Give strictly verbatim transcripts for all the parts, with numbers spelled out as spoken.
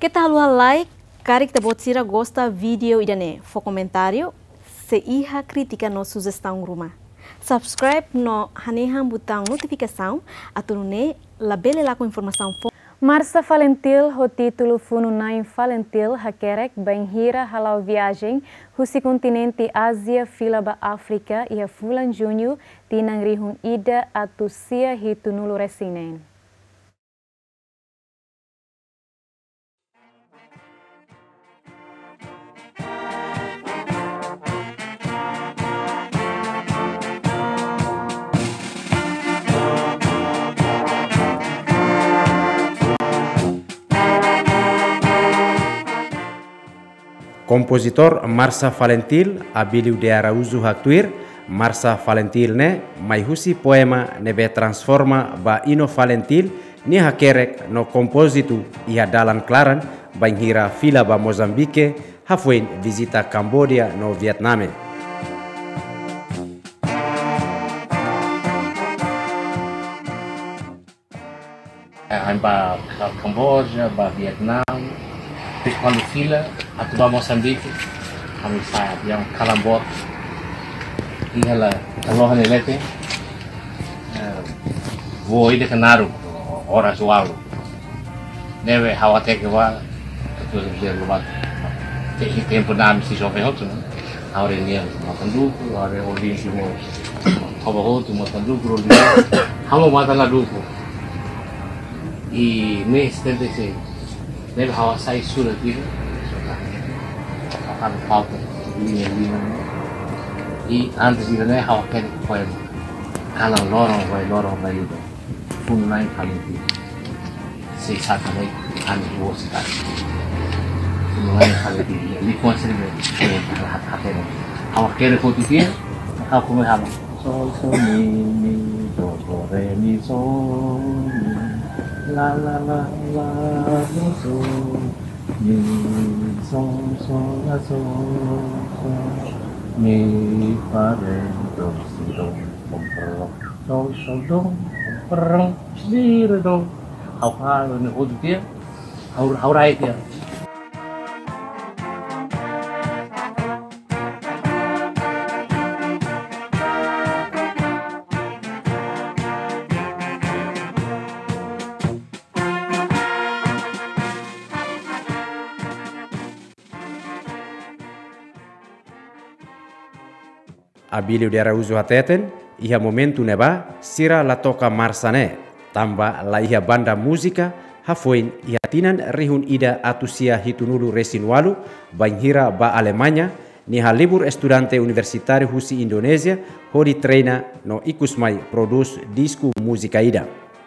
Kita halua like, kari kita buat sira gosta video idane, fo comentário, se iha crítica no sugestão rumah. Subscribe no hanehan botão notificação, aturune labele lá com informação. Marsa Valentil, o título Fununai Valentil, hakerek banhira halau viagem, husi continente Ásia, filaba África e a fulan junho, tinang rihun ida atusia hitunulu resinen. Kompositor Marsa Valentil abiliu de Araújo Haktuir, Marsa Valentil ne mai husi poema nebe transforma ba ino Valentil ni hakerek no kompositu iha dalan klaran banhira fila ba Mozambique hafuin visita Cambodia no Vietname. Anh ba Cambodia, ba Vietnam, terus quando fila, atau ba Mozambique, kami saat yang kalambot, ini lah kalau hanya lete, voy de Canaru, horas walu, neve hawa teke wa, itu dia luar, teki tempo nam si sofe hotu, ahora ini makan dulu, ahora olin semua, coba hotu makan dulu, olin, hamu makan lah dulu, i mes tente se neve hawa sai surat itu, akan pauta linha linha, e antes de né hawa ken foi kalau lorong vai lorong vai itu, Fununai Valentil, se sata né anu boskan, Fununai Valentil, likuan sering saya hat hatnya, hawa ken foto dia, hawa kumai hawa, sol sol mi mi do do re mi sol mi. La la la la mi so mi so so la so so mi fa re do si do bom pro do so do perang si re do hau ha ne ho dia hau hau rai dia. Abiliu de Araújo hateten, iha momentu neba, sira la toka marsane, tamba la iha banda musika, hafoin iha tinan rihun ida atusia hitunulu resinwalu, banhira ba Alemanya, niha libur estudante universitário husi Indonesia, hodi treina no ikusmai produz disco musika ida.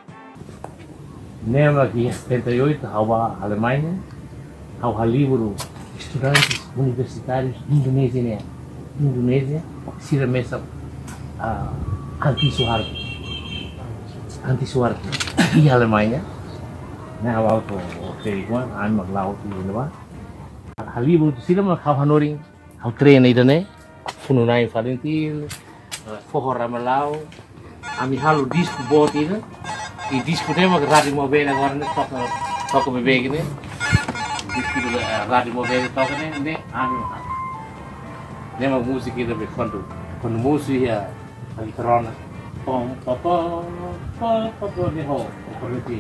Nema que setenta e oito, hawa Alemanha, hawa libro estudantes universitários de Indonésia, né? Indonésia, sira mesa uh, anti Soeharto, anti Soeharto, di Alemanya, nah awal tu okey gua, an maglaw tu lewa, halibu tu sira mag kau hanoring, kau train ida ne, Fununai Valentil, forró ramalau, ami halu disco bot ida, i disco ne mag radio mobile agora ne toca toca bebê ne, disco radio mobile toca ne, ne ami nema musik itu berkondu, kondu musik ya alitrona, pom pom pom pom pom pom ni ho, seperti.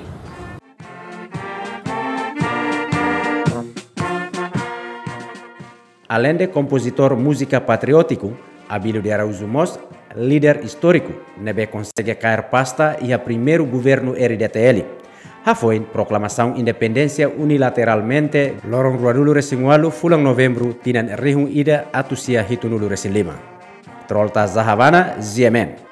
Além de compositor música patriótico, Abiliu de Araújo Mos, líder histórico, nebe consegue cair pasta e a primeiro governo R D T L. Hafoin proclamação independência unilateralmente lorong ruadulu resinwalu fulang novembro tinan rihung ida atusia hitunulu resin lima. Trolta Zahavana, Z M N.